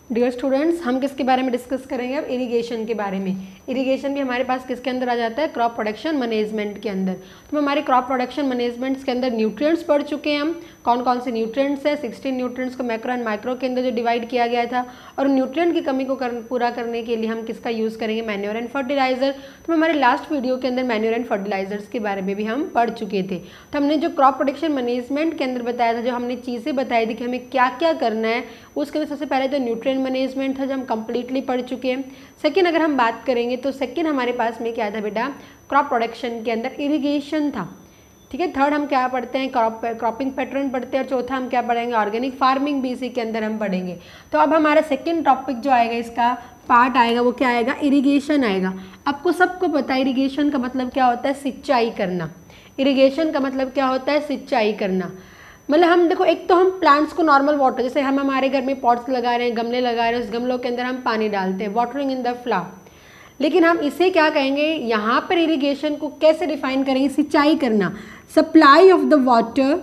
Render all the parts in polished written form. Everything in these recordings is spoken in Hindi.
डियर स्टूडेंट्स, हम किसके बारे में डिस्कस करेंगे अब? इरिगेशन के बारे में। इरिगेशन भी हमारे पास किसके अंदर आ जाता है? क्रॉप प्रोडक्शन मैनेजमेंट के अंदर। तो हमारे क्रॉप प्रोडक्शन मैनेजमेंट्स के अंदर न्यूट्रिएंट्स पढ़ चुके हैं हम। कौन कौन से न्यूट्रिएंट्स है? 16 न्यूट्रिएंट्स को मैक्रो एंड माइक्रो के अंदर जो डिवाइड किया गया था। और न्यूट्रिएंट की कमी को पूरा करने के लिए हम किसका यूज़ करेंगे? Manure and fertiliser. तो हमारे लास्ट वीडियो के अंदर मैन्योर एंड फर्टिलाइजर्स के बारे में भी हम पढ़ चुके थे। तो हमने जो क्रॉप प्रोडक्शन मैनेजमेंट के अंदर बताया था, जो हमने चीज़ें बताई थी कि हमें क्या क्या करना है, उसके अंदर सबसे पहले तो न्यूट्रिएंट मैनेजमेंट था, जो हम कंप्लीटली पढ़ चुके हैं। सेकंड अगर हम बात करेंगे तो सेकंड हमारे पास में क्या था बेटा? क्रॉप प्रोडक्शन के अंदर इरिगेशन था। ठीक है। थर्ड हम क्या पढ़ते हैं? क्रॉपिंग पैटर्न पढ़ते हैं। और चौथा हम क्या पढ़ेंगे? ऑर्गेनिक फार्मिंग भी इसी के अंदर हम पढ़ेंगे। तो अब हमारा सेकंड टॉपिक जो आएगा, इसका पार्ट आएगा, वो क्या आएगा? इरिगेशन आएगा। आपको सबको पता है इरिगेशन का मतलब क्या होता है? सिंचाई करना। इरिगेशन का मतलब क्या होता है? सिंचाई करना। मतलब हम देखो, एक तो हम प्लांट्स को नॉर्मल वाटर, जैसे हम हमारे घर में पॉट्स लगा रहे हैं, गमले लगा रहे हैं, उस गमलों के अंदर हम पानी डालते हैं, वाटरिंग इन द फ्लावर। लेकिन हम इसे क्या कहेंगे? यहाँ पर इरिगेशन को कैसे डिफाइन करेंगे? सिंचाई करना। Supply of the water,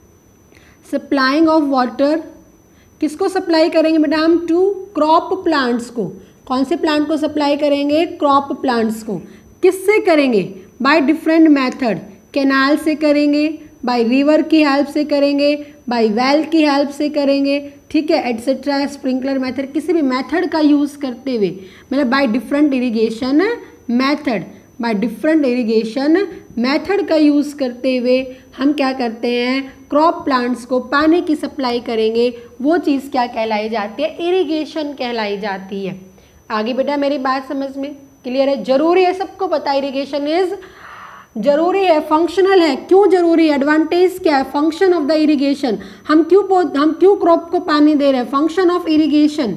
supplying of water किसको सप्लाई करेंगे बेटा हम? टू क्रॉप प्लांट्स को। कौन से प्लांट को सप्लाई करेंगे? क्रॉप प्लांट्स को। किससे करेंगे? By different method. कैनाल से करेंगे, बाय रिवर की हेल्प से करेंगे, बाय वेल की हेल्प से करेंगे, ठीक है, एटसेट्रा। स्प्रिंकलर मेथड, किसी भी मेथड का यूज़ करते हुए, मतलब by different irrigation method, by different irrigation method का यूज़ करते हुए हम क्या करते हैं? क्रॉप प्लांट्स को पानी की सप्लाई करेंगे। वो चीज़ क्या कहलाई जाती है? इरिगेशन कहलाई जाती है। आगे बेटा मेरी बात समझ में क्लियर है? जरूरी है, सबको पता है इरिगेशन इज जरूरी है, फंक्शनल है। क्यों जरूरी है? एडवांटेज क्या है? Function of the irrigation. हम क्यों क्रॉप को पानी दे रहे हैं? Function of irrigation.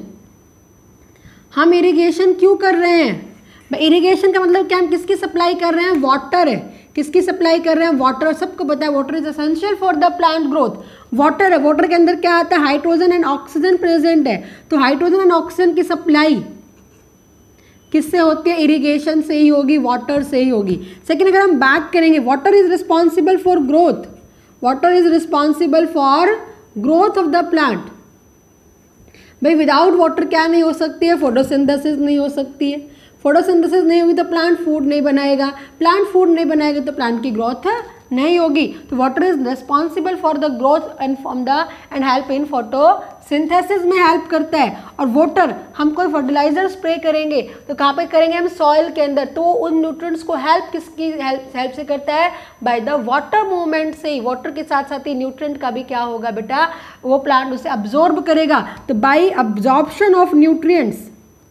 हम इरिगेशन क्यों कर रहे हैं? इरिगेशन का मतलब क्या? हम किसकी सप्लाई कर रहे हैं? वाटर है। किसकी सप्लाई कर रहे हैं? वाटर। सबको पता है water is essential for the plant growth. Water है, वाटर के अंदर क्या आता है? हाइड्रोजन एंड ऑक्सीजन प्रेजेंट है। तो हाइड्रोजन एंड ऑक्सीजन की सप्लाई किससे होती है? इरिगेशन से ही होगी, वाटर से ही होगी। सेकेंड अगर हम बात करेंगे, water is responsible for growth. Water is responsible for growth of the plant. भाई विदाउट वाटर क्या नहीं हो सकती है? फोटोसिंथेसिस नहीं हो सकती है। फोटोसिंथेसिस नहीं होगी तो प्लांट फूड नहीं बनाएगा। प्लांट फूड नहीं बनाएगा तो प्लांट की ग्रोथ नहीं होगी। तो water is responsible for the growth and help in photosynthesis में हेल्प करता है। और वाटर हम कोई फर्टिलाइजर स्प्रे करेंगे तो कहाँ पे करेंगे? हम सॉइल के अंदर। तो उन न्यूट्रिएंट्स को हेल्प किसकी हेल्प से करता है? बाय द वाटर मूवमेंट से ही। वाटर के साथ साथ ही न्यूट्रिएंट का भी क्या होगा बेटा? वो प्लांट उसे अब्जॉर्ब करेगा। तो by absorption of nutrients,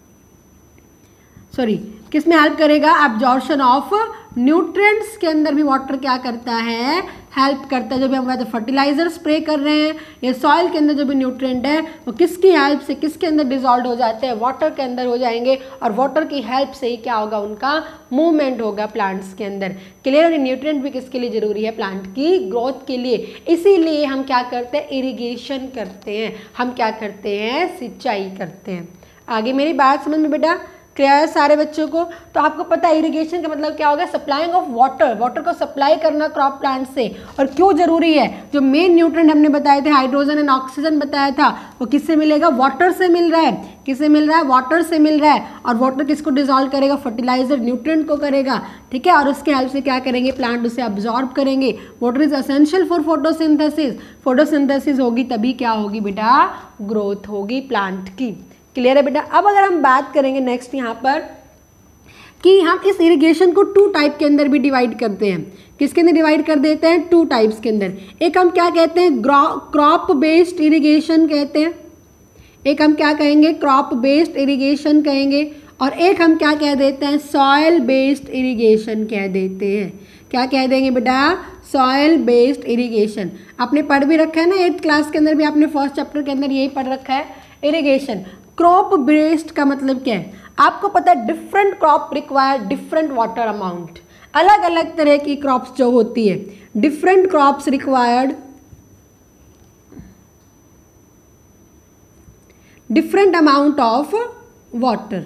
sorry, किस में हेल्प करेगा? अब्जॉर्प्शन ऑफ न्यूट्रिएंट्स के अंदर भी वाटर क्या करता है? हेल्प करता है। जब भी हम फर्टिलाइजर स्प्रे कर रहे हैं या सॉइल के अंदर जो भी न्यूट्रिएंट है वो किसकी हेल्प से, किसके अंदर डिजॉल्व हो जाते हैं? वाटर के अंदर हो जाएंगे। और वाटर की हेल्प से ही क्या होगा? उनका मूवमेंट होगा प्लांट्स के अंदर। क्लियर? न्यूट्रिएंट भी किसके लिए जरूरी है? प्लांट की ग्रोथ के लिए। इसीलिए हम क्या करते हैं? इरिगेशन करते हैं। हम क्या करते हैं? सिंचाई करते हैं। आगे मेरी बात समझ में बेटा क्लियर है सारे बच्चों को? तो आपको पता है इरिगेशन का मतलब क्या होगा? Supplying of water. वाटर को सप्लाई करना क्रॉप प्लांट से। और क्यों जरूरी है? जो मेन न्यूट्रिएंट हमने बताए थे, हाइड्रोजन एंड ऑक्सीजन बताया था, वो किससे मिलेगा? वाटर से मिल रहा है। किससे मिल रहा है? वाटर से मिल रहा है। और वाटर किसको डिजॉल्व करेगा? फर्टिलाइजर न्यूट्रिएंट को करेगा, ठीक है। और उसके हेल्प से क्या करेंगे? प्लांट उसे अब्जॉर्ब करेंगे। Water is essential for photosynthesis. Photosynthesis होगी तभी क्या होगी बेटा? ग्रोथ होगी प्लांट की। क्लियर है बेटा? अब अगर हम बात करेंगे नेक्स्ट यहाँ पर कि हम इस इरिगेशन को 2 टाइप के अंदर भी डिवाइड करते हैं। किसके अंदर डिवाइड कर देते हैं? 2 टाइप्स के अंदर। एक हम क्या कहते हैं? क्रॉप बेस्ड इरिगेशन कहते हैं। एक हम क्या कहेंगे? क्रॉप बेस्ड इरिगेशन कहेंगे। और एक हम क्या कह देते हैं? सॉयल बेस्ड इरिगेशन कह देते हैं। क्या कह देंगे बेटा? Soil based irrigation. आपने पढ़ भी रखा है ना 8th क्लास के अंदर भी, आपने फर्स्ट चैप्टर के अंदर यही पढ़ रखा है, इरिगेशन। क्रॉप बेस्ड का मतलब क्या है? आपको पता है different crop require different water amount. अलग अलग तरह की क्रॉप्स जो होती है, different crops required different amount of water.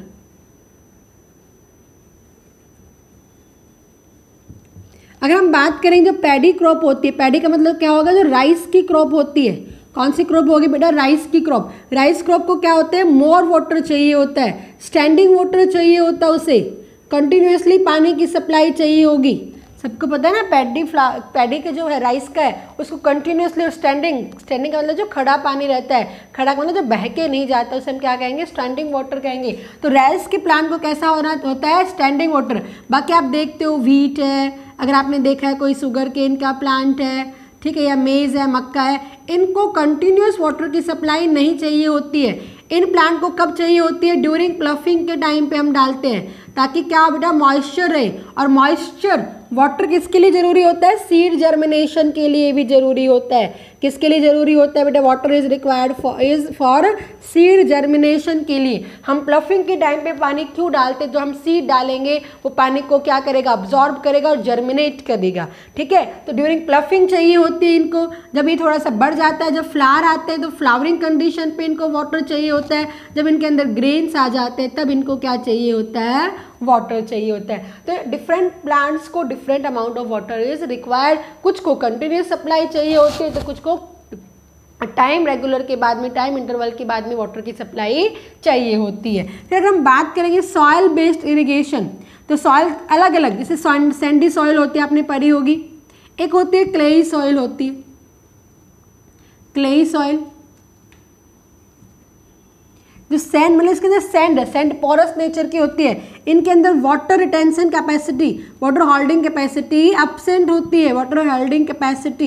अगर हम बात करें जो पैडी क्रॉप होती है, पैडी का मतलब क्या होगा? जो राइस की क्रॉप होती है कौन सी क्रॉप होगी बेटा? राइस की क्रॉप। राइस क्रॉप को क्या होता है? मोर वाटर चाहिए होता है, स्टैंडिंग वाटर चाहिए होता है, उसे कंटिन्यूसली पानी की सप्लाई चाहिए होगी। सबको पता है ना, पैडी का जो है राइस का है उसको कंटिन्यूसली, और स्टैंडिंग का मतलब जो खड़ा पानी रहता है, खड़ा मतलब जो बह के नहीं जाता, उसे हम क्या कहेंगे? स्टैंडिंग वाटर कहेंगे। तो राइस के प्लांट को कैसा होता है? Standing water. बाकी आप देखते हो व्हीट है, अगर आपने देखा है कोई शुगर केन का प्लांट है, ठीक है, या मेज़ है, मक्का है, इनको कंटिन्यूस वाटर की सप्लाई नहीं चाहिए होती है। इन प्लांट को कब चाहिए होती है? ड्यूरिंग प्लफिंग के टाइम पे हम डालते हैं, ताकि क्या बेटा? मॉइस्चर रहे। और मॉइस्चर वाटर किसके लिए ज़रूरी होता है? सीड जर्मिनेशन के लिए भी ज़रूरी होता है। किसके लिए ज़रूरी होता है बेटा? Water is required for seed germination के लिए। हम प्लफिंग के टाइम पे पानी क्यों डालते हैं? जो हम सीड डालेंगे वो पानी को क्या करेगा? अब्जॉर्ब करेगा और जर्मिनेट करेगा, ठीक है। तो ड्यूरिंग प्लफिंग चाहिए होती है इनको। जब ये थोड़ा सा बढ़ जाता है, जब फ्लावर आते हैं तो फ्लावरिंग कंडीशन पे इनको वाटर चाहिए होता है। जब इनके अंदर ग्रेन्स आ जाते हैं तब इनको क्या चाहिए होता है? वाटर चाहिए होता है। तो डिफरेंट प्लांट्स को different amount of water is required. कुछ को कंटिन्यूस सप्लाई चाहिए होती है, तो कुछ को टाइम रेगुलर के बाद में, टाइम इंटरवल के बाद में वाटर की सप्लाई चाहिए होती है। फिर अगर हम बात करेंगे सॉइल बेस्ड इरिगेशन, तो सॉइल अलग अलग, जैसे सैंडी सॉइल होती है, आपने पढ़ी होगी। एक होती है क्लेई सॉइल होती है, क्लेई सॉइल जो सैंड मतलब इसके अंदर सैंड है, सैंड पोरस नेचर की होती है। इनके अंदर water retention capacity, water holding capacity absent होती है। वाटर होल्डिंग कैपेसिटी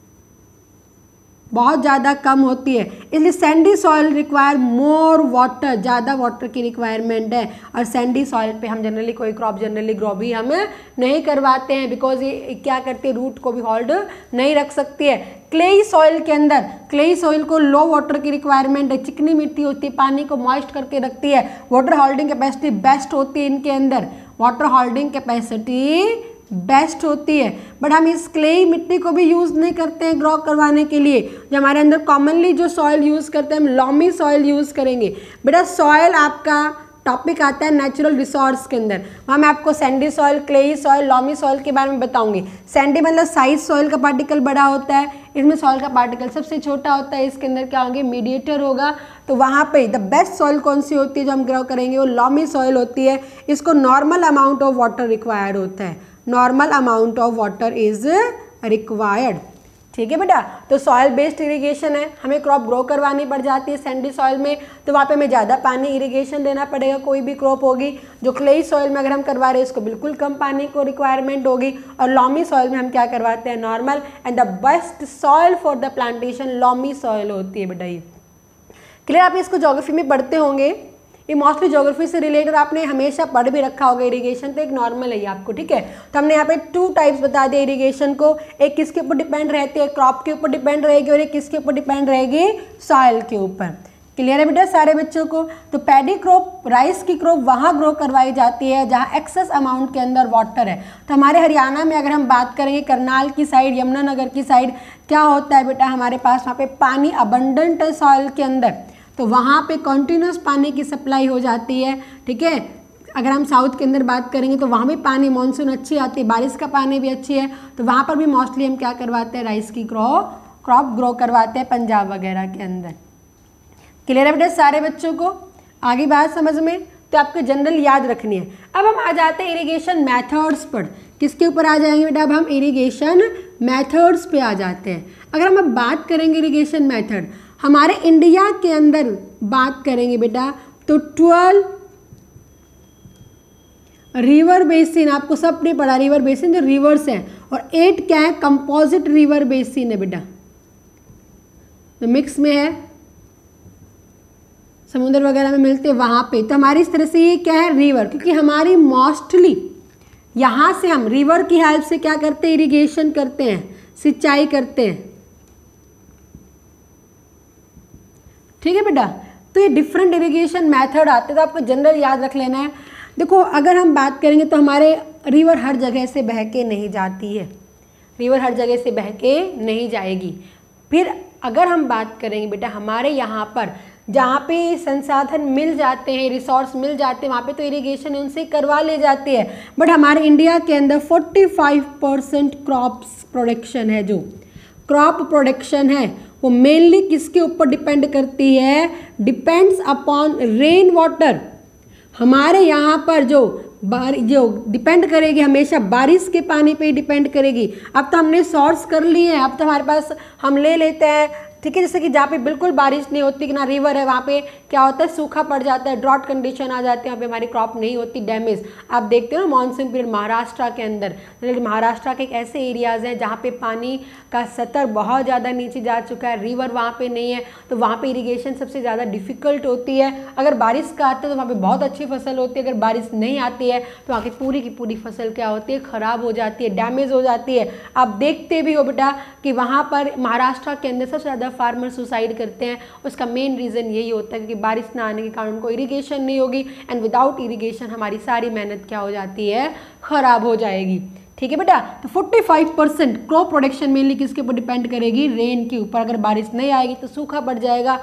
बहुत ज़्यादा कम होती है, इसलिए sandy soil require more water, ज़्यादा वाटर की रिक्वायरमेंट है। और सैंडी सॉइल पे हम जनरली कोई क्रॉप जनरली ग्रो भी हम नहीं करवाते हैं, बिकॉज ये क्या करती है? रूट को भी होल्ड नहीं रख सकती है। क्लेई सॉइल के अंदर, क्लेई सॉइल को लो वाटर की रिक्वायरमेंट है, चिकनी मिट्टी होती है, पानी को मॉइस्ट करके रखती है। वाटर होल्डिंग कैपेसिटी बेस्ट होती है इनके अंदर, वाटर होल्डिंग कैपेसिटी बेस्ट होती है। बट हम इस क्लेई मिट्टी को भी यूज़ नहीं करते हैं ग्रो करवाने के लिए। जो हमारे अंदर कॉमनली जो सॉइल यूज़ करते हैं, हम लॉमी सॉइल यूज़ करेंगे। बेटा सॉइल आपका टॉपिक आता है नेचुरल रिसोर्स के अंदर, वहाँ मैं आपको sandy soil, clayey soil, loamy soil के बारे में बताऊंगी। सैंडी मतलब साइज सॉइल का पार्टिकल बड़ा होता है, इसमें सॉइल का पार्टिकल सबसे छोटा होता है। इसके अंदर क्या होंगे? मीडिएटर होगा। तो वहाँ पे द बेस्ट सॉइल कौन सी होती है जो हम ग्रो करेंगे? वो लॉमी सॉइल होती है। इसको normal amount of water required होता है, normal amount of water is required, ठीक है बेटा। तो सॉइल बेस्ड इरिगेशन है, हमें क्रॉप ग्रो करवानी पड़ जाती है सैंडी सॉइल में, तो वहाँ पे हमें ज़्यादा पानी इरिगेशन देना पड़ेगा, कोई भी क्रॉप होगी। जो क्लेई सॉइल में अगर हम करवा रहे हैं इसको बिल्कुल कम पानी को रिक्वायरमेंट होगी। और लॉमी सॉइल में हम क्या करवाते हैं? Normal. And the best soil for the plantation loamy soil होती है बेटा। ये क्लियर? आप इसको ज्योग्राफी में पढ़ते होंगे, ये मोस्टली ज्योग्राफी से रिलेटेड आपने हमेशा पढ़ भी रखा होगा। इरिगेशन तो एक नॉर्मल है आपको, ठीक है। तो हमने यहाँ पे 2 टाइप्स बता दिए इरिगेशन को, एक किसके ऊपर डिपेंड रहती है? क्रॉप के ऊपर डिपेंड रहेगी, और एक किसके ऊपर डिपेंड रहेगी? सॉइल के ऊपर। क्लियर है बेटा सारे बच्चों को? तो पैडी क्रॉप, राइस की क्रॉप वहाँ ग्रो करवाई जाती है जहाँ एक्सेस अमाउंट के अंदर वाटर है। तो हमारे हरियाणा में अगर हम बात करेंगे करनाल की साइड, यमुनानगर की साइड, क्या होता है बेटा? हमारे पास वहाँ पे पानी अबंडेंट है सॉइल के अंदर, तो वहाँ पे कंटिन्यूस पानी की सप्लाई हो जाती है, ठीक है। अगर हम साउथ के अंदर बात करेंगे तो वहाँ भी पानी मानसून अच्छी आती है, बारिश का पानी भी अच्छी है, तो वहाँ पर भी मोस्टली हम क्या करवाते हैं? राइस की क्रॉप ग्रो करवाते हैं पंजाब वगैरह के अंदर। क्लियर है बेटा सारे बच्चों को? आगे बात समझ में? तो आपको जनरल याद रखनी है। अब हम आ जाते हैं इरिगेशन मेथड्स पर। किसके ऊपर आ जाएंगे बेटा? अब हम इरिगेशन मेथड्स पे आ जाते हैं। अगर हम अब बात करेंगे इरिगेशन मेथड, हमारे इंडिया के अंदर बात करेंगे बेटा, तो 12 रिवर बेसिन, आपको सब ने पढ़ा रिवर बेसिन जो रिवर्स है, और 8 क्या है? कंपोजिट रिवर बेसिन है बेटा, तो मिक्स में है, समुद्र वगैरह में मिलते हैं वहाँ पे। तो हमारी इस तरह से ये क्या है? रिवर, क्योंकि हमारी मोस्टली यहाँ से हम रिवर की हेल्प से क्या करते हैं? इरिगेशन करते हैं, सिंचाई करते हैं, ठीक है बेटा। तो ये डिफरेंट इरिगेशन मेथड आते हैं, तो आपको जनरल याद रख लेना है। देखो अगर हम बात करेंगे तो हमारे रिवर हर जगह से बह के नहीं जाती है, रिवर हर जगह से बह के नहीं जाएगी। फिर अगर हम बात करेंगे बेटा हमारे यहाँ पर जहाँ पे संसाधन मिल जाते हैं, रिसोर्स मिल जाते हैं, वहाँ पे तो इरिगेशन उनसे करवा ले जाती है। बट हमारे इंडिया के अंदर 45% क्रॉप्स प्रोडक्शन है, जो क्रॉप प्रोडक्शन है वो मेनली किसके ऊपर डिपेंड करती है? Depends upon rain water. हमारे यहाँ पर जो डिपेंड करेगी हमेशा बारिश के पानी पे ही डिपेंड करेगी। अब तो हमने सोर्स कर लिए हैं, अब तो हमारे पास हम ले लेते हैं, ठीक है। जैसे कि जहाँ पे बिल्कुल बारिश नहीं होती, कि ना रिवर है, वहाँ पे क्या होता है, सूखा पड़ जाता है, ड्रॉट कंडीशन आ जाती है, वहाँ पे हमारी क्रॉप नहीं होती, डैमेज। आप देखते हो ना मानसून पीरियड महाराष्ट्र के अंदर, महाराष्ट्र के एक ऐसे एरियाज़ हैं जहाँ पे पानी का स्तर बहुत ज़्यादा नीचे जा चुका है, रिवर वहाँ पे नहीं है, तो वहाँ पे इरिगेशन सबसे ज़्यादा डिफिकल्ट होती है। अगर बारिश का आता है तो वहाँ पे बहुत अच्छी फसल होती है, अगर बारिश नहीं आती है तो वहाँ की पूरी फसल क्या होती है, ख़राब हो जाती है, डैमेज हो जाती है। आप देखते भी हो बेटा कि वहाँ पर महाराष्ट्र के अंदर सबसे ज़्यादा फार्मर सुसाइड करते हैं। उसका मेन रीज़न यही होता है कि बारिश ना आने के कारण उनको इरिगेशन नहीं होगी, एंड विदाउट इरिगेशन हमारी सारी मेहनत क्या हो जाती है, ख़राब हो जाएगी। ठीक है बेटा, तो 45% क्रॉप प्रोडक्शन मेनली किसके ऊपर डिपेंड करेगी? रेन के ऊपर। अगर बारिश नहीं आएगी तो सूखा पड़ जाएगा,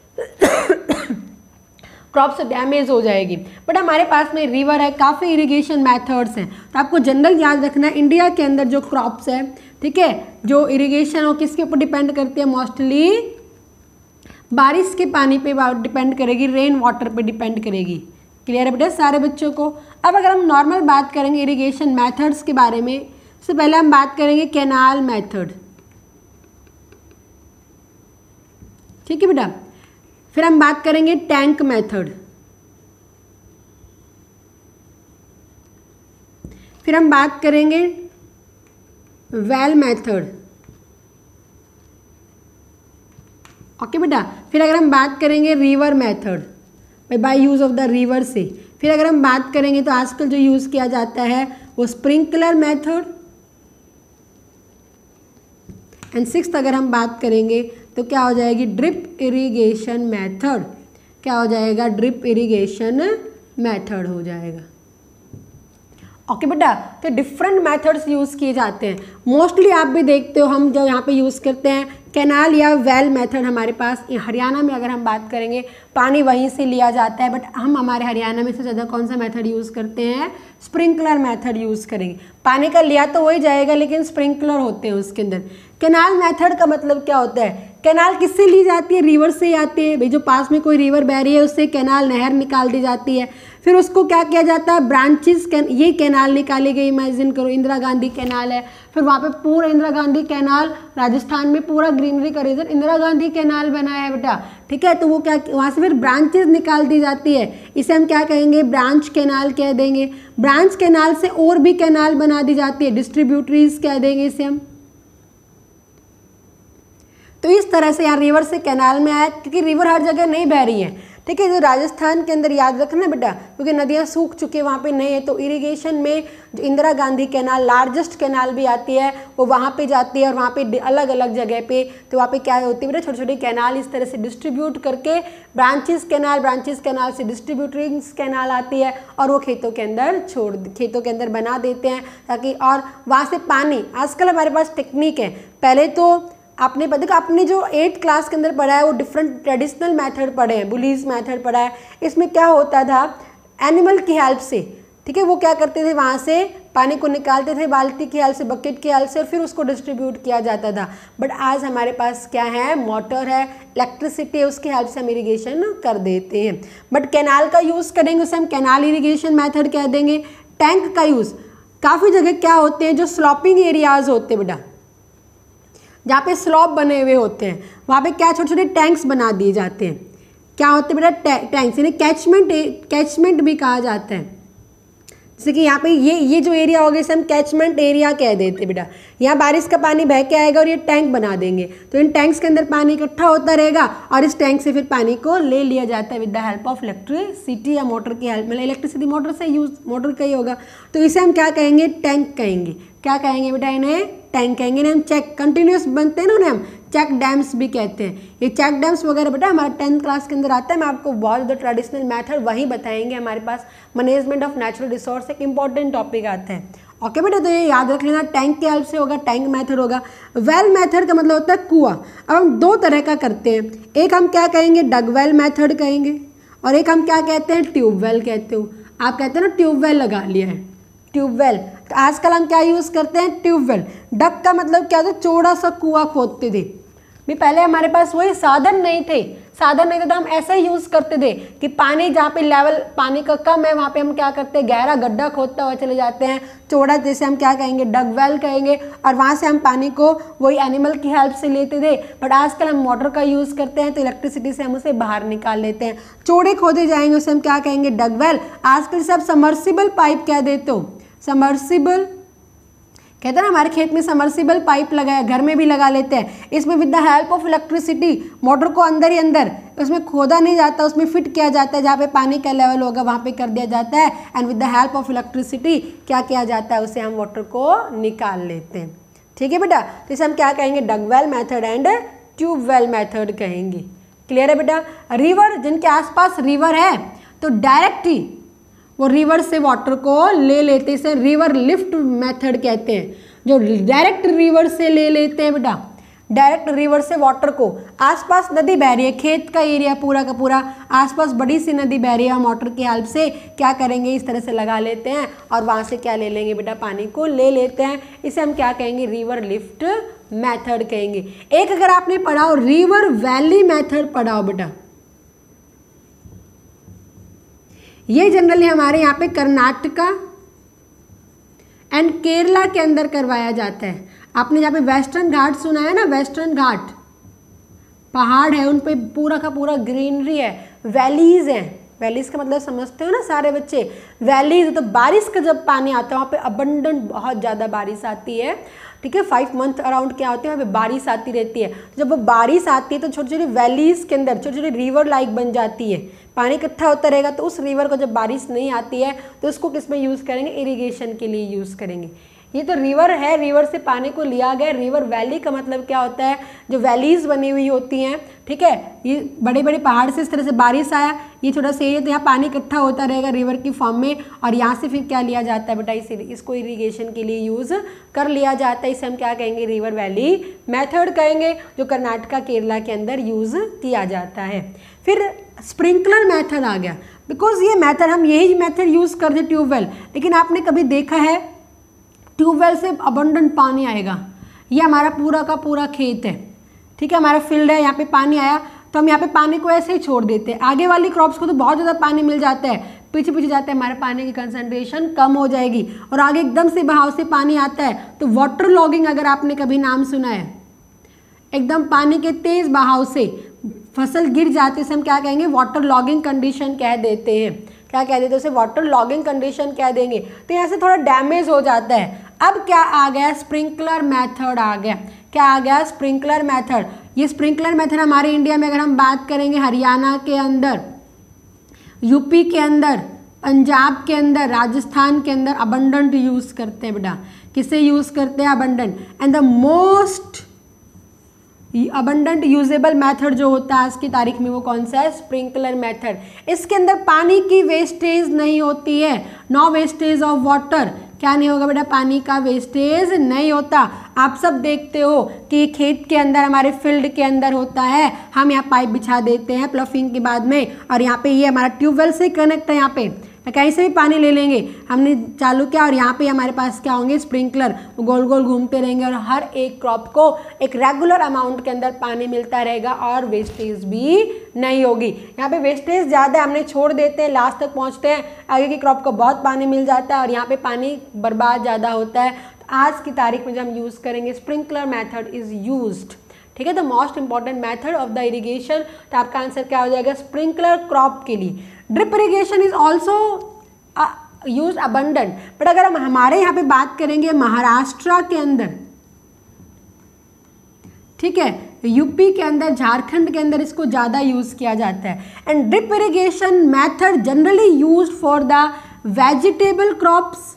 क्रॉप से डैमेज हो जाएगी। बट हमारे पास में रिवर है, काफ़ी इरिगेशन मेथड्स हैं, तो आपको जनरल याद रखना है इंडिया के अंदर जो क्रॉप्स है, ठीक है, जो इरिगेशन हो किसके ऊपर डिपेंड करती है? मोस्टली बारिश के पानी पे डिपेंड करेगी, रेन वाटर पे डिपेंड करेगी। क्लियर है बेटा सारे बच्चों को? अब अगर हम नॉर्मल बात करेंगे इरिगेशन मेथड्स के बारे में, सबसे पहले हम बात करेंगे कैनाल मेथड, ठीक है बेटा। फिर हम बात करेंगे टैंक मेथड, फिर हम बात करेंगे वेल मेथड, ओके बेटा। फिर अगर हम बात करेंगे river method, by use of the river से। फिर अगर हम बात करेंगे तो आजकल जो यूज़ किया जाता है वो स्प्रिंकलर मेथड, एंड सिक्स्थ अगर हम बात करेंगे तो क्या हो जाएगी? Drip irrigation method. क्या हो जाएगा? ड्रिप इरिगेशन मेथड हो जाएगा। ओके बेटा, तो डिफरेंट मेथड्स यूज़ किए जाते हैं। मोस्टली आप भी देखते हो हम जो यहाँ पे यूज़ करते हैं कैनाल या वेल मेथड। हमारे पास हरियाणा में अगर हम बात करेंगे पानी वहीं से लिया जाता है, बट हम हमारे हरियाणा में से ज़्यादा कौन सा मेथड यूज़ करते हैं? स्प्रिंकलर मेथड यूज़ करेंगे। पानी का लिया तो वही जाएगा लेकिन स्प्रिंकलर होते हैं उसके अंदर। कैनाल मेथड का मतलब क्या होता है? कैनाल किससे ली जाती है? रिवर से आती है भाई, जो पास में कोई रिवर बह रही है उससे कैनाल नहर निकाल दी जाती है। फिर उसको क्या किया जाता है? ब्रांचेस, ये कैनाल निकाली गई, इमेजिन करो इंदिरा गांधी कैनाल है, फिर वहाँ पे पूरा इंदिरा गांधी कैनाल, राजस्थान में पूरा ग्रीनरी का रीजन इंदिरा गांधी कैनाल बनाया है बेटा, ठीक है। तो वो क्या, वहाँ से फिर ब्रांचेस निकाल दी जाती है, इसे हम क्या कहेंगे? ब्रांच कैनाल कह देंगे। ब्रांच कैनाल से और भी कैनाल बना दी जाती है, डिस्ट्रीब्यूटरीज कह देंगे इसे हम। तो इस तरह से यहाँ रिवर से कैनाल में आया, क्योंकि रिवर हर जगह नहीं बह रही है, ठीक है। जो राजस्थान के अंदर याद रखना बेटा, क्योंकि नदियाँ सूख चुकी है, वहाँ पे नहीं है, तो इरिगेशन में जो Indira Gandhi canal, largest canal भी आती है, वो वहाँ पे जाती है, और वहाँ पे अलग अलग जगह पे, तो वहाँ पे क्या होती है बेटा? छोटे छोटे कैनाल इस तरह से डिस्ट्रीब्यूट करके ब्रांचेस कैनाल से डिस्ट्रीब्यूटरीज कैनाल आती है, और वो खेतों के अंदर बना देते हैं, ताकि और वहाँ से पानी, आजकल हमारे पास टेक्निक है, पहले तो आपने देखो आपने जो 8th क्लास के अंदर पढ़ा है वो डिफरेंट ट्रेडिशनल मेथड पढ़े हैं, बुलीज मेथड पढ़ा है। इसमें क्या होता था? एनिमल की हेल्प से, ठीक है, वो क्या करते थे, वहाँ से पानी को निकालते थे बाल्टी की हेल्प से, बकेट की हेल्प से, और फिर उसको डिस्ट्रीब्यूट किया जाता था। बट आज हमारे पास क्या है? मोटर है, इलेक्ट्रिसिटी है, उसकी हेल्प से हम इरीगेशन कर देते हैं। बट कैनाल का यूज़ करेंगे उसे हम कैनाल इरीगेशन मेथड कह देंगे। टैंक का यूज़ काफ़ी जगह क्या होते हैं, जो स्लॉपिंग एरियाज़ होते हैं बेटा, जहाँ पे स्लॉप बने हुए होते हैं, वहाँ पे क्या छोटे छोटे टैंक्स बना दिए जाते हैं। क्या होते हैं बेटा? टैंक्स, यानी कैचमेंट भी कहा जाता है। जैसे कि यहाँ पे ये जो एरिया होगा इसे हम कैचमेंट एरिया कह देते हैं बेटा। यहाँ बारिश का पानी बह के आएगा और ये टैंक बना देंगे, तो इन टैंक्स के अंदर पानी इकट्ठा होता रहेगा, और इस टैंक से फिर पानी को ले लिया जाता है with the help of electricity या मोटर की हेल्प, मतलब इलेक्ट्रिसिटी मोटर से यूज, मोटर का ही होगा, तो इसे हम क्या कहेंगे? टैंक कहेंगे। क्या कहेंगे बेटा? इन्हें टैंक कहेंगे। इन्हें हम चेक कंटिन्यूस बनते हैं ना, उन्हें हम चेक डैम्स भी कहते हैं। ये चेक डैम्स वगैरह बेटा हमारे 10th क्लास के अंदर आता है। मैं आपको बहुत ज़्यादा ट्रेडिशनल मेथड वही बताएंगे। हमारे पास मैनेजमेंट ऑफ नेचुरल रिसोर्स एक इंपॉर्टेंट टॉपिक आता है, ओके बेटा। तो ये याद रख लेना, टैंक की हेल्प से होगा, टैंक मेथड होगा। वेल मेथड का मतलब होता है कुआं। अब हम दो तरह का करते हैं, एक हम क्या कहेंगे? डग वेल मेथड कहेंगे, और एक हम क्या कहते हैं? ट्यूबवेल कहते हो। आप कहते हैं ना ट्यूबवेल लगा लिया है, ट्यूबवेल। तो आजकल हम क्या यूज़ करते हैं? ट्यूबवेल। डग का मतलब क्या होता है? चौड़ा सा कुआं खोदते थे, भी पहले हमारे पास वही साधन नहीं थे तो हम ऐसा ही यूज़ करते थे कि पानी जहाँ पे लेवल पानी का कम है वहाँ पे हम क्या करते हैं, गहरा गड्ढा खोदते हुए चले जाते हैं, चौड़ा जैसे हम क्या कहेंगे, डग वेल कहेंगे, और वहाँ से हम पानी को वही एनिमल की हेल्प से लेते थे। बट आजकल हम मोटर का यूज़ करते हैं तो इलेक्ट्रिसिटी से हम उसे बाहर निकाल लेते हैं। चौड़े खोदे जाएंगे उसे हम क्या कहेंगे, डग वेल। आजकल से आप सबमर्सिबल पाइप कह देते हो, सबमर्सिबल कहते हैं ना, हमारे खेत में सबमर्सिबल पाइप लगाया, घर में भी लगा लेते हैं। इसमें with the help of electricity motor को अंदर ही अंदर उसमें खोदा नहीं जाता, उसमें फिट किया जाता है, जहाँ पे पानी का लेवल होगा वहाँ पे कर दिया जाता है, and with the help of electricity क्या किया जाता है, उसे हम वाटर को निकाल लेते हैं। ठीक है बेटा, तो इसे हम क्या कहेंगे, dug well method and tube well method कहेंगे। क्लियर है बेटा। रिवर, जिनके आसपास रिवर है तो डायरेक्ट ही वो रिवर से वाटर को ले लेते, इसे रिवर लिफ्ट मेथड कहते हैं। जो डायरेक्ट रिवर से ले लेते हैं बेटा, डायरेक्ट रिवर से वाटर को, आसपास नदी बह रही है, खेत का एरिया पूरा का पूरा, आसपास बड़ी सी नदी बह रही है, मोटर की हेल्प से क्या करेंगे, इस तरह से लगा लेते हैं और वहाँ से क्या ले लेंगे बेटा, पानी को ले लेते हैं। इसे हम क्या कहेंगे, रिवर लिफ्ट मेथड कहेंगे। एक अगर आपने पढ़ा हो रिवर वैली मेथड पढ़ा हो बेटा, ये जनरली हमारे यहाँ पे कर्नाटका एंड केरला के अंदर करवाया जाता है। आपने यहाँ पे वेस्टर्न घाट सुना है ना, वेस्टर्न घाट पहाड़ है, उन पे पूरा का पूरा ग्रीनरी है, वैलीज हैं। वैलीज का मतलब समझते हो ना सारे बच्चे, वैलीज तो बारिश का जब पानी आता है वहाँ पे अबंडेंट बहुत ज़्यादा बारिश आती है। ठीक है, 5 मंथ अराउंड क्या होते हैं वहाँ पे बारिश आती रहती है। जब वो बारिश आती है तो छोटी छोटी वैलीज के अंदर छोटी छोटी रिवर लाइक बन जाती है, पानी इकट्ठा होता रहेगा। तो उस रिवर को जब बारिश नहीं आती है तो उसको किस में यूज़ करेंगे, इरिगेशन के लिए यूज़ करेंगे। ये तो रिवर है, रिवर से पानी को लिया गया। रिवर वैली का मतलब क्या होता है, जो वैलीज बनी हुई होती हैं, ठीक है, ये बड़े बड़े पहाड़ से इस तरह से बारिश आया, ये छोटा सा एरिया, तो यहाँ पानी इकट्ठा होता रहेगा रिवर की फॉर्म में, और यहाँ से फिर क्या लिया जाता है बेटा, इसको इरिगेशन के लिए यूज़ कर लिया जाता है। इसे हम क्या कहेंगे, रिवर वैली मेथड कहेंगे, जो कर्नाटका केरला के अंदर यूज़ किया जाता है। फिर स्प्रिंकलर मेथड आ गया, बिकॉज ये मेथड हम यही मेथड यूज़ करते ट्यूबवेल, लेकिन आपने कभी देखा है ट्यूबवेल से अबंडेंट पानी आएगा, ये हमारा पूरा का पूरा खेत है, ठीक है, हमारा फील्ड है, यहाँ पे पानी आया तो हम यहाँ पे पानी को ऐसे ही छोड़ देते हैं। आगे वाली क्रॉप्स को तो बहुत ज़्यादा पानी मिल जाता है, पीछे पीछे जाते हैं, हमारे पानी की कंसंट्रेशन कम हो जाएगी, और आगे एकदम से बहाव से पानी आता है तो वाटर लॉगिंग, अगर आपने कभी नाम सुना है, एकदम पानी के तेज़ बहाव से फसल गिर जाती है, इसे हम क्या कहेंगे, वाटर लॉगिंग कंडीशन कह देते हैं। क्या कह देते हैं उसे, वाटर लॉगिंग कंडीशन कह देंगे। तो यहाँ से थोड़ा डैमेज हो जाता है। अब क्या आ गया, स्प्रिंकलर मेथड आ गया। क्या आ गया, स्प्रिंकलर मेथड। ये स्प्रिंकलर मेथड हमारे इंडिया में अगर हम बात करेंगे, हरियाणा के अंदर, यूपी के अंदर, पंजाब के अंदर, राजस्थान के अंदर अबंडेंट यूज़ करते हैं बेटा। किसे यूज़ करते हैं, abundant. And the most abundant usable method जो होता है आज की तारीख में वो कौन सा है, स्प्रिंकलर मेथड। इसके अंदर पानी की वेस्टेज नहीं होती है, नो वेस्टेज ऑफ वाटर। क्या नहीं होगा बेटा, पानी का वेस्टेज नहीं होता। आप सब देखते हो कि खेत के अंदर, हमारे फील्ड के अंदर होता है, हम यहाँ पाइप बिछा देते हैं प्लफिंग के बाद में, और यहाँ पे ये हमारा ट्यूबवेल से कनेक्ट है, यहाँ पे कहीं से भी पानी ले लेंगे, हमने चालू किया और यहाँ पे हमारे पास क्या होंगे, स्प्रिंकलर, गोल गोल घूमते रहेंगे और हर एक क्रॉप को एक रेगुलर अमाउंट के अंदर पानी मिलता रहेगा और वेस्टेज भी नहीं होगी। यहाँ पे वेस्टेज ज़्यादा हमने छोड़ देते हैं, लास्ट तक पहुँचते हैं, आगे की क्रॉप को बहुत पानी मिल जाता है और यहाँ पे पानी बर्बाद ज़्यादा होता है। तो आज की तारीख में जब हम यूज़ करेंगे, स्प्रिंकलर मैथड इज़ यूज्ड, ठीक है, the most important method of the irrigation. तो आपका आंसर क्या हो जाएगा, स्प्रिंकलर क्रॉप के लिए। Drip irrigation is also use abundant, but अगर हम हमारे यहाँ पे बात करेंगे महाराष्ट्र के अंदर, ठीक है, यूपी के अंदर, झारखंड के अंदर इसको ज़्यादा यूज़ किया जाता है। And drip irrigation method generally used for the vegetable crops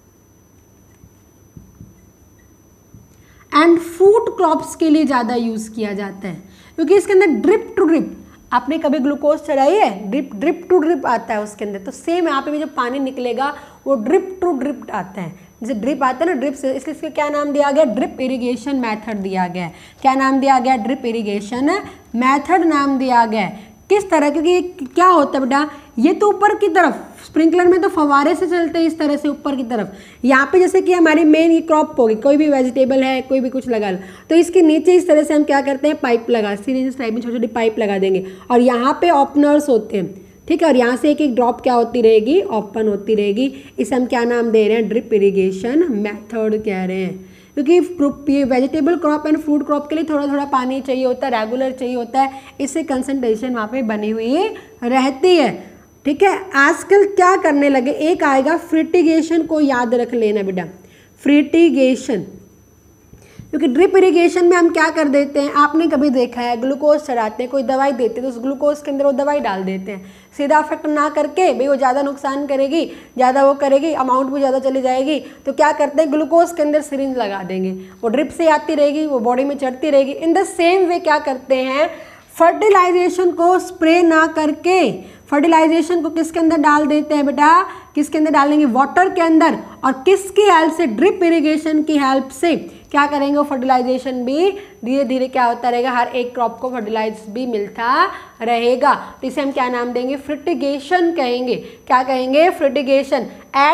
and food crops के लिए ज़्यादा यूज़ किया जाता है, क्योंकि इसके अंदर ड्रिप टू ड्रिप, आपने कभी ग्लूकोज चढ़ाई है, ड्रिप टू ड्रिप आता है उसके अंदर, तो सेम यहाँ पे भी जो पानी निकलेगा वो ड्रिप टू ड्रिप आता है। जैसे ड्रिप आता है ना, ड्रिप से, इसलिए इसका क्या नाम दिया गया, ड्रिप इरिगेशन मेथड दिया गया है। क्या नाम दिया गया, ड्रिप इरिगेशन मेथड नाम दिया गया है। किस तरह, क्योंकि क्या होता है बेटा, ये तो ऊपर की तरफ, स्प्रिंकलर में तो फव्वारे से चलते हैं इस तरह से ऊपर की तरफ। यहाँ पे जैसे कि हमारी मेन ये क्रॉप होगी, कोई भी वेजिटेबल है, कोई भी कुछ लगा लो, तो इसके नीचे इस तरह से हम क्या करते हैं, पाइप लगा, सीरीज टाइप में छोटी छोटी पाइप लगा देंगे और यहाँ पे ओपनर्स होते हैं, ठीक है। और यहाँ से एक एक ड्रॉप क्या होती रहेगी, ओपन होती रहेगी। इसे हम क्या नाम दे रहे हैं, ड्रिप इरिगेशन मेथड कह रहे हैं। क्योंकि ये vegetable crop and fruit crop के लिए थोड़ा थोड़ा पानी चाहिए होता है, रेगुलर चाहिए होता है, इससे कंसंट्रेशन वहाँ पे बनी हुई रहती है, ठीक है। आजकल क्या करने लगे, एक आएगा फ्रिटिगेशन, को याद रख लेना बेटा, फ्रिटिगेशन। क्योंकि ड्रिप इरिगेशन में हम क्या कर देते हैं, आपने कभी देखा है ग्लूकोज चढ़ाते हैं, कोई दवाई देते हैं तो उस ग्लूकोज के अंदर वो दवाई डाल देते हैं, सीधा इफेक्ट ना करके, भाई वो ज़्यादा नुकसान करेगी, ज़्यादा वो करेगी, अमाउंट भी ज़्यादा चली जाएगी, तो क्या करते हैं ग्लूकोज के अंदर सिरिंज लगा देंगे, वो ड्रिप से आती रहेगी, वो बॉडी में चढ़ती रहेगी। इन द सेम वे क्या करते हैं, फर्टिलाइजेशन को स्प्रे ना करके फर्टिलाइजेशन को किसके अंदर डाल देते हैं बेटा, किसके अंदर डालेंगे, वाटर के अंदर। और किसकी हेल्प से, ड्रिप इरिगेशन की हेल्प से क्या करेंगे, वो फर्टिलाइजेशन भी धीरे धीरे क्या होता रहेगा, हर एक क्रॉप को फर्टिलाइज भी मिलता रहेगा। तो इसे हम क्या नाम देंगे, फ्रिटिगेशन कहेंगे। क्या कहेंगे, fertigation.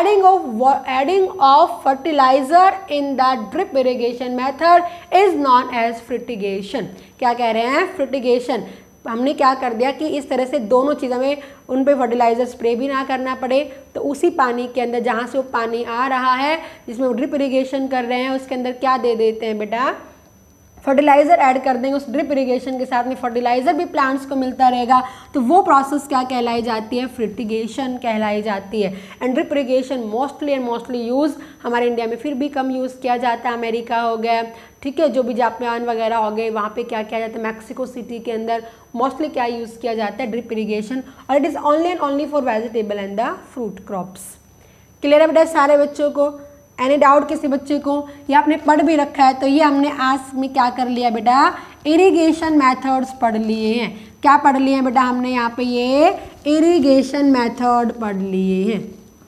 Adding of fertiliser in the drip irrigation method is known as fertigation. क्या कह रहे हैं, फ्रिटिगेशन। हमने क्या कर दिया कि इस तरह से दोनों चीज़ों में उन पे फर्टिलाइजर स्प्रे भी ना करना पड़े, तो उसी पानी के अंदर जहाँ से वो पानी आ रहा है जिसमें वो ड्रिप इरिगेशन कर रहे हैं उसके अंदर क्या दे देते हैं बेटा, फर्टिलाइजर ऐड कर देंगे। उस ड्रिप इरिगेशन के साथ में फर्टिलाइजर भी प्लांट्स को मिलता रहेगा, तो वो प्रोसेस क्या कहलाई जाती है, फ्रिटिगेशन कहलाई जाती है। And drip irrigation mostly use हमारे इंडिया में फिर भी कम यूज़ किया जाता है, अमेरिका हो गया, ठीक है, जो भी जापान वगैरह हो गए वहाँ पे क्या किया जाता है, मैक्सिको सिटी के अंदर मोस्टली क्या यूज़ किया जाता है, ड्रिप इरिगेशन। और it is only and only for vegetable and the fruit crops. Clear है बेटा सारे बच्चों को? एनी डाउट किसी बच्चे को? ये आपने पढ़ भी रखा है, तो ये हमने आज में क्या कर लिया बेटा, इरिगेशन मेथड्स पढ़ लिए हैं। क्या पढ़ लिए हैं बेटा हमने यहाँ पे, ये इरिगेशन मेथड पढ़ लिए हैं।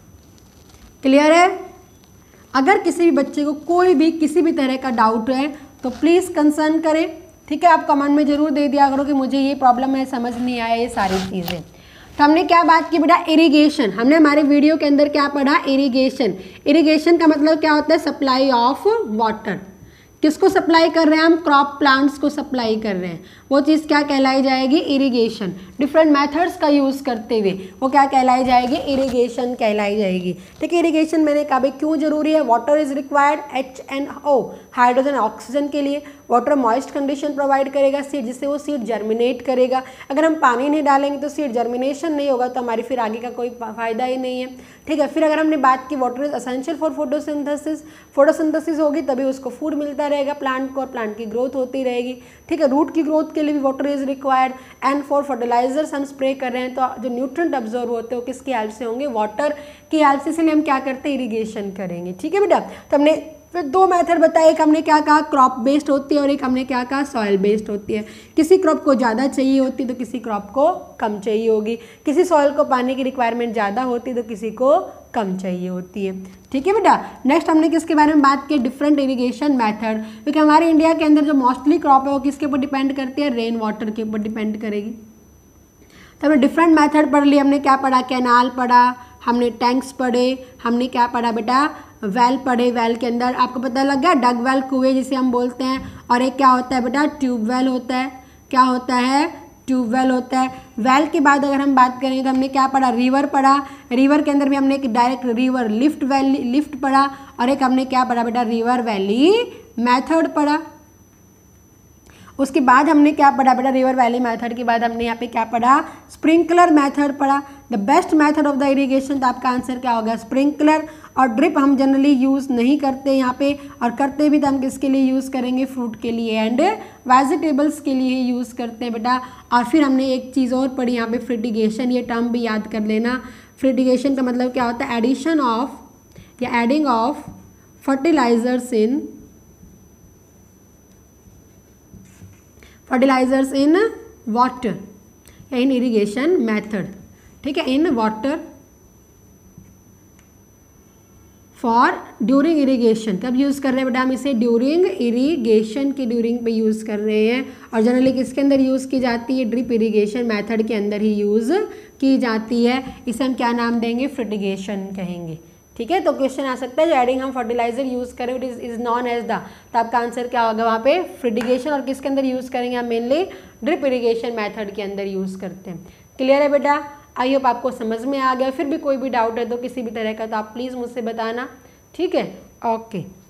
क्लियर है? अगर किसी भी बच्चे को कोई भी किसी भी तरह का डाउट है तो प्लीज़ कंसर्न करें, ठीक है। आप कमेंट में ज़रूर दे दिया करो कि मुझे ये प्रॉब्लम है, समझ नहीं आया, ये सारी चीज़ें। तो हमने क्या बात की बेटा, इरिगेशन। हमने हमारे वीडियो के अंदर क्या पढ़ा, इरिगेशन। इरिगेशन का मतलब क्या होता है, सप्लाई ऑफ वाटर। किसको सप्लाई कर रहे हैं हम, क्रॉप प्लांट्स को सप्लाई कर रहे हैं, वो चीज़ क्या कहलाई जाएगी, इरिगेशन। डिफरेंट मेथड्स का यूज़ करते हुए वो क्या कहलाई जाएगी, इरिगेशन कहलाई जाएगी, ठीक है। इरिगेशन मैंने कहा भाई क्यों जरूरी है, water is required, H&O hydrogen oxygen के लिए। वाटर मॉइस्ट कंडीशन प्रोवाइड करेगा सीड, जिससे वो सीड जर्मिनेट करेगा। अगर हम पानी नहीं डालेंगे तो सीड जर्मिनेशन नहीं होगा, तो हमारी फिर आगे का कोई फायदा ही नहीं है, ठीक है। फिर अगर हमने बात की water is essential for photosynthesis, photosynthesis होगी तभी उसको फूड मिलता रहेगा प्लांट को, और प्लांट की ग्रोथ होती रहेगी, ठीक है। रूट की ग्रोथ के लिए भी water is required. And for fertilisers हम स्प्रे कर रहे हैं तो जो न्यूट्रिएंट अब्जॉर्ब होते हैं वो किसकी हेल्प से होंगे, वाटर की हेल्प से। इसलिए हम क्या करते हैं, इरिगेशन करेंगे, ठीक है बेटा। तो हमने फिर दो मेथड बताए, एक हमने क्या कहा क्रॉप बेस्ड होती है और एक हमने क्या कहा सॉइल बेस्ड होती है। किसी क्रॉप को ज़्यादा चाहिए होती है तो किसी क्रॉप को कम चाहिए होगी, किसी सॉइल को पानी की रिक्वायरमेंट ज़्यादा होती है तो किसी को कम चाहिए होती है, ठीक है बेटा। नेक्स्ट हमने किसके बारे में बात की, डिफरेंट इरिगेशन मेथड। क्योंकि हमारे इंडिया के अंदर जो मोस्टली क्रॉप है वो किसके ऊपर डिपेंड करती है, रेन वाटर के ऊपर डिपेंड करेगी। तो हमने डिफरेंट मेथड पढ़ लिया। हमने क्या पढ़ा, कैनाल पढ़ा, हमने टैंक्स पढ़े, हमने क्या पढ़ा बेटा, वेल पढ़े। वेल के अंदर आपको पता लग गया, डग वेल कुएं जिसे हम बोलते हैं, और एक क्या होता है बेटा, ट्यूब वेल होता है। क्या होता है, ट्यूब वेल होता है। वेल के बाद अगर हम बात करें तो हमने क्या पढ़ा, रिवर पढ़ा। रिवर के अंदर भी हमने एक डायरेक्ट रिवर लिफ्ट पढ़ा, और एक हमने क्या पढ़ा बेटा, रिवर वैली मेथड पढ़ा। उसके बाद हमने क्या पढ़ा बेटा, रिवर वैली मेथड के बाद हमने यहाँ पे क्या पढ़ा, स्प्रिंकलर मेथड पढ़ा। The best method of the irrigation, तो आपका आंसर क्या होगा, स्प्रिंकलर। और ड्रिप हम जनरली यूज़ नहीं करते यहाँ पे, और करते भी तो हम किसके लिए यूज़ करेंगे, फ्रूट के लिए एंड वेजिटेबल्स के लिए ही यूज़ करते हैं बेटा। और फिर हमने एक चीज़ और पढ़ी यहाँ पे, फ्रिटिगेशन। ये टर्म भी याद कर लेना। फ्रिटिगेशन का मतलब क्या होता है, एडिशन ऑफ या adding of fertilisers in water या इन इरिगेशन मेथड, ठीक है, in water for during irrigation. कब यूज़ कर रहे हैं बेटा हम इसे? ड्यूरिंग इरीगेशन की ड्यूरिंग पे यूज़ कर रहे हैं। और जनरली किसके अंदर यूज़ की जाती है? ड्रिप इरीगेशन मेथड के अंदर ही यूज़ की जाती है। इसे हम क्या नाम देंगे? फ्रिटिगेशन कहेंगे। ठीक है, तो क्वेश्चन आ सकता है जो एडिंग हम फर्टिलाइजर यूज़ करें it is known as the, तो आपका आंसर क्या होगा वहाँ पे? फ्रिटिगेशन। और किसके अंदर यूज़ करेंगे हम? मेनली ड्रिप इरीगेशन मेथड के अंदर यूज़ करते हैं। क्लियर है बेटा? आई होप आपको समझ में आ गया। फिर भी कोई भी डाउट है तो किसी भी तरह का तो आप प्लीज़ मुझसे बताना। ठीक है, ओके।